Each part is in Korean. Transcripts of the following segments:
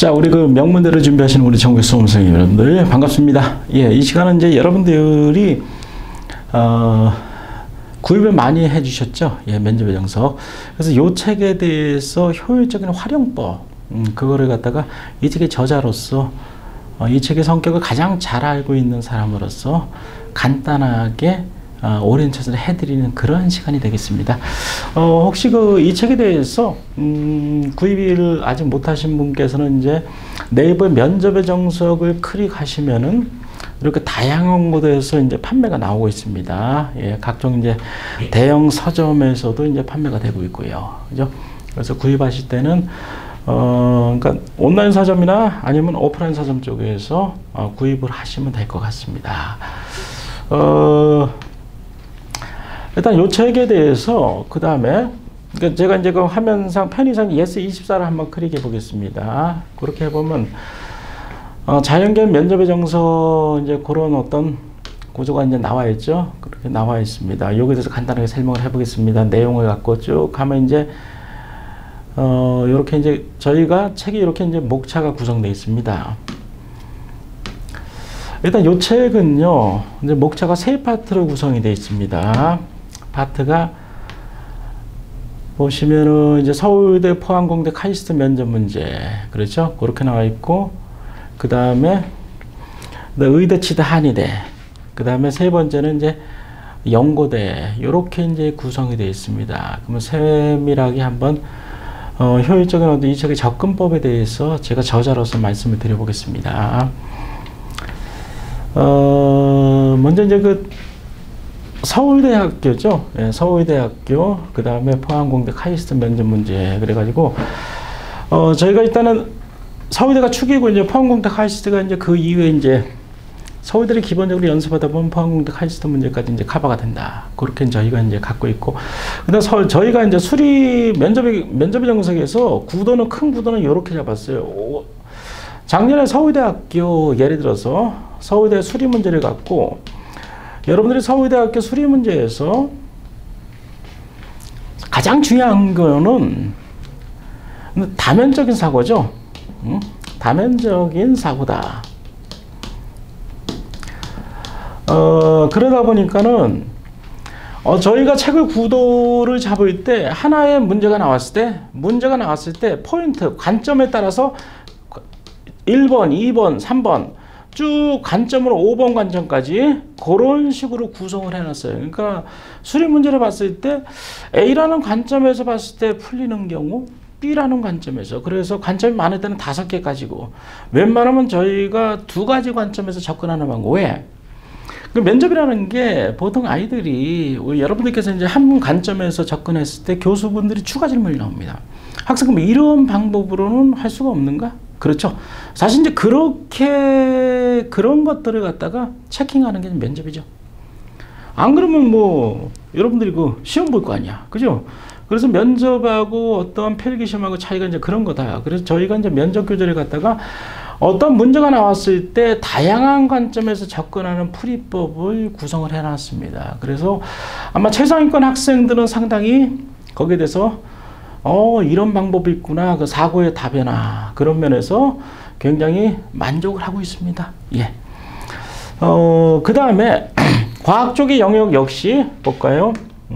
자, 우리 그 명문대로 준비하시는 우리 전국 수험생 여러분들 반갑습니다. 예, 이 시간은 이제 여러분들이 구입을 많이 해주셨죠. 예, 면접의 정석. 그래서 이 책에 대해서 효율적인 활용법, 그거를 갖다가 이 책의 저자로서 이 책의 성격을 가장 잘 알고 있는 사람으로서 간단하게 오리엔테이션을 해드리는 그런 시간이 되겠습니다. 혹시 이 책에 대해서 구입을 아직 못하신 분께서는 이제 네이버 면접의 정석을 클릭하시면은 이렇게 다양한 곳에서 이제 판매가 나오고 있습니다. 예, 각종 이제 대형 서점에서도 이제 판매가 되고 있고요. 그죠? 그래서 구입하실 때는 그러니까 온라인 서점이나 아니면 오프라인 서점 쪽에서 구입을 하시면 될 것 같습니다. 일단 이 책에 대해서 그 다음에 그러니까 제가 이제 그 화면상 편의상 예스24를 한번 클릭해 보겠습니다. 그렇게 해보면 자연계열 면접의 정석 이제 그런 어떤 구조가 이제 나와 있죠. 그렇게 나와 있습니다. 여기에 대해서 간단하게 설명을 해보겠습니다. 내용을 갖고 쭉 가면 이제 이렇게 이제 저희가 책이 이렇게 이제 목차가 구성되어 있습니다. 일단 이 책은요, 이제 목차가 세 파트로 구성이 되어 있습니다. 파트가 보시면은 이제 서울대, 포항공대, 카이스트 면접 문제, 그렇죠? 그렇게 나와 있고, 그 다음에 의대, 치대, 한의대, 그 다음에 세 번째는 이제 연고대, 이렇게 이제 구성이 되어 있습니다. 그러면 세밀하게 한번 효율적인 어떤 이 책의 접근법에 대해서 제가 저자로서 말씀을 드려보겠습니다. 먼저 이제 그 서울대학교죠. 예, 서울대학교, 그 다음에 포항공대, 카이스트 면접 문제. 그래가지고, 저희가 일단은 서울대가 축이고, 이제 포항공대, 카이스트가 이제 그 이후에 이제 서울대를 기본적으로 연습하다 보면 포항공대, 카이스트 문제까지 이제 커버가 된다. 그렇게 저희가 이제 갖고 있고. 근데 저희가 이제 면접의 정석에서 구도는, 큰 구도는 이렇게 잡았어요. 작년에 서울대학교 예를 들어서 서울대 수리 문제를 갖고 여러분들이 서울대학교 수리 문제에서 가장 중요한 거는 다면적인 사고죠. 다면적인 사고다. 그러다 보니까는 저희가 책의 구도를 잡을 때 하나의 문제가 나왔을 때 포인트, 관점에 따라서 1번, 2번, 3번 쭉 관점으로 5번 관점까지 그런 식으로 구성을 해놨어요. 그러니까 수리 문제를 봤을 때 A라는 관점에서 봤을 때 풀리는 경우 B라는 관점에서, 그래서 관점이 많을 때는 5개 가지고 웬만하면 저희가 2가지 관점에서 접근하는 방법. 왜? 그 면접이라는 게 보통 아이들이 여러분들께서 이제 한 관점에서 접근했을 때 교수분들이 추가 질문이 나옵니다. 학생 그럼 이런 방법으로는 할 수가 없는가? 그렇죠. 사실 이제 그런 것들을 갖다가 체킹하는 게 면접이죠. 안 그러면 뭐 여러분들이 그 시험 볼 거 아니야, 그죠? 그래서 면접하고 어떤 필기시험하고 차이가 이제 그런 거다. 그래서 저희가 이제 면접 교재를 갖다가 어떤 문제가 나왔을 때 다양한 관점에서 접근하는 풀이법을 구성을 해놨습니다. 그래서 아마 최상위권 학생들은 상당히 거기에 대해서 이런 방법이 있구나, 그 사고의 답이나 그런 면에서 굉장히 만족을 하고 있습니다. 예. 그 다음에 과학 쪽의 영역 역시 볼까요?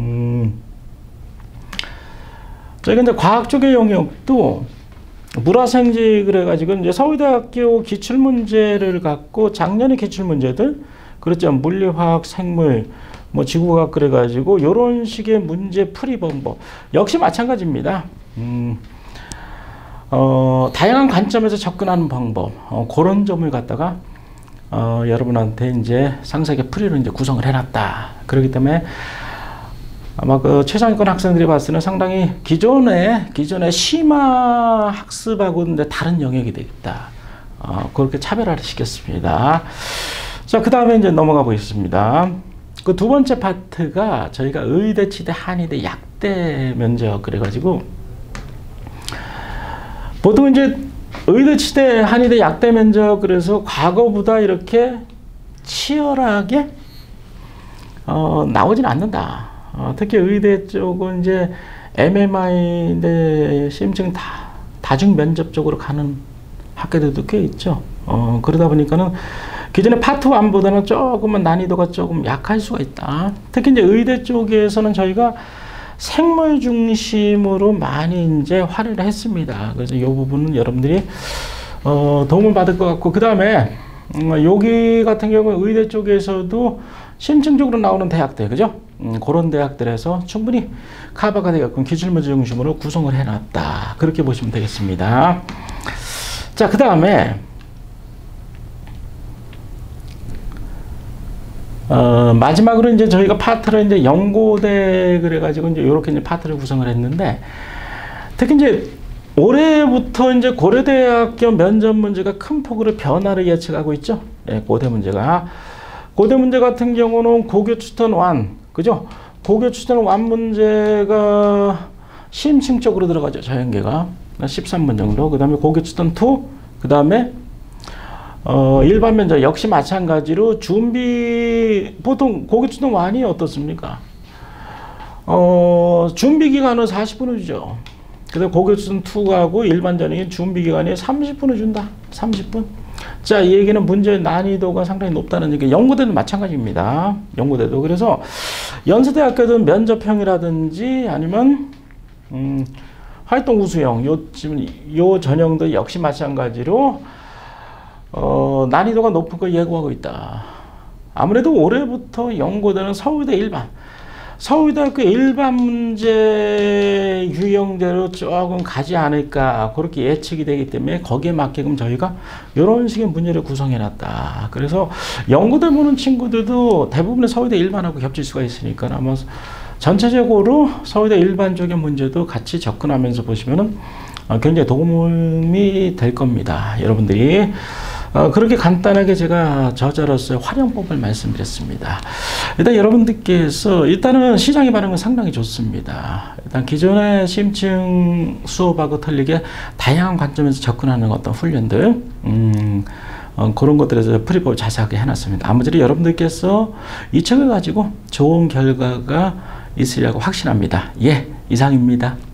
저희가 이제 과학 쪽의 영역도 물화생지 그래가지고 이제 서울대학교 기출문제를 갖고 작년의 기출문제들, 그렇죠. 물리화학, 생물, 뭐 지구과학 그래가지고 이런 식의 문제 풀이 방법 역시 마찬가지입니다. 다양한 관점에서 접근하는 방법, 그런 점을 갖다가 여러분한테 이제 상세하게 풀이로 이제 구성을 해놨다. 그렇기 때문에 아마 그 최상위권 학생들이 봤을 때는 상당히 기존의 심화 학습하고는 이제 다른 영역이 되겠다. 그렇게 차별화를 시켰습니다. 자, 그 다음에 이제 넘어가 보겠습니다. 그 두 번째 파트가 저희가 의대, 치대, 한의대, 약대 면접 그래가지고 보통 이제 의대, 치대, 한의대, 약대 면접 그래서 과거보다 이렇게 치열하게 나오진 않는다. 특히 의대 쪽은 이제 MMI인데 심층 다중 면접 쪽으로 가는 학교들도 꽤 있죠. 그러다 보니까는 기존의 파트 1보다는 조금은 난이도가 조금 약할 수가 있다. 특히 이제 의대 쪽에서는 저희가 생물 중심으로 많이 이제 활용을 했습니다. 그래서 이 부분은 여러분들이 도움을 받을 것 같고, 그 다음에 여기 같은 경우는 의대 쪽에서도 심층적으로 나오는 대학들, 그죠? 그런 대학들에서 충분히 커버가 되게끔 기출문제 중심으로 구성을 해놨다. 그렇게 보시면 되겠습니다. 자, 그 다음에 마지막으로 이제 저희가 파트를 이제 연고대 그래가지고 이제 이렇게 이제 파트를 구성을 했는데, 특히 이제 올해부터 이제 고려대학교 면접 문제가 큰 폭으로 변화를 예측하고 있죠. 예, 고대 문제가. 고대 문제 같은 경우는 고교 추천 1, 그죠? 고교 추천 1 문제가 심층적으로 들어가죠. 자연계가 13번 정도. 그 다음에 고교 추천 2, 그 다음에 일반 면접 역시 마찬가지로 준비, 보통 고교 추천 1이 어떻습니까? 준비 기간은 40분을 주죠. 그래서 고교 추천 2하고 일반 전형이 준비 기간이 30분을 준다. 30분. 자, 이 얘기는 문제의 난이도가 상당히 높다는 얘기. 연고대도 마찬가지입니다. 연고대도. 그래서 연세대학교든 면접형이라든지 아니면 활동 우수형, 지금 요 전형도 역시 마찬가지로 난이도가 높은 걸 예고하고 있다. 아무래도 올해부터 연고대는 서울대 일반, 서울대학교 일반 문제 유형대로 조금 가지 않을까, 그렇게 예측이 되기 때문에 거기에 맞게끔 저희가 이런 식의 문제를 구성해 놨다. 그래서 연고대 보는 친구들도 대부분의 서울대 일반하고 겹칠 수가 있으니까 아마 전체적으로 서울대 일반 쪽의 문제도 같이 접근하면서 보시면은 굉장히 도움이 될 겁니다. 여러분들이 그렇게 간단하게 제가 저자로서의 활용법을 말씀드렸습니다. 일단 여러분들께서 일단은 시장의 반응은 상당히 좋습니다. 일단 기존의 심층 수업하고 틀리게 다양한 관점에서 접근하는 어떤 훈련들, 그런 것들에서 프리법을 자세하게 해놨습니다. 아무쪼록 여러분들께서 이 책을 가지고 좋은 결과가 있으리라고 확신합니다. 예, 이상입니다.